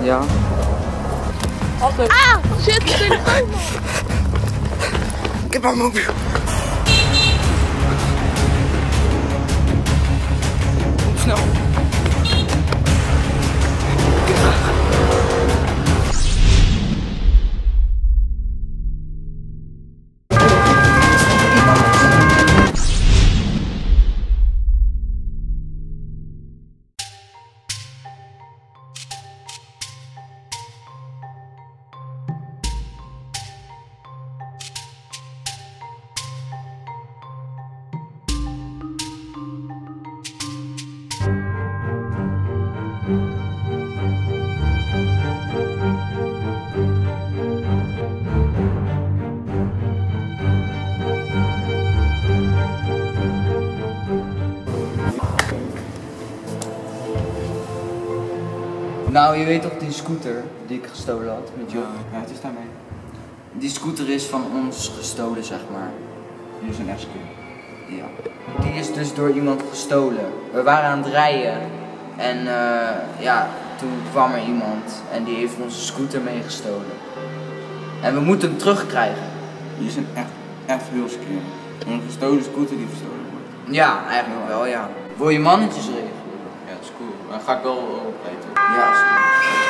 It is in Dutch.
Ja. Altijd. Ah! Shit, de telefoon! Ik heb haar mobiel. Kom snel. Nou, je weet toch die scooter die ik gestolen had met jou? Ja, het is daarmee. Die scooter is van ons gestolen, zeg maar. Hier is een ex-keer. Ja. Die is dus door iemand gestolen. We waren aan het rijden en ja, toen kwam er iemand en die heeft onze scooter meegestolen. En we moeten hem terugkrijgen. Hier is een echt heel skeer. Een gestolen scooter die gestolen wordt. Ja, eigenlijk wel, ja. Wil je mannetjes regelen? Ja, dat is cool. Dan ga ik wel opletten. Ja, is goed.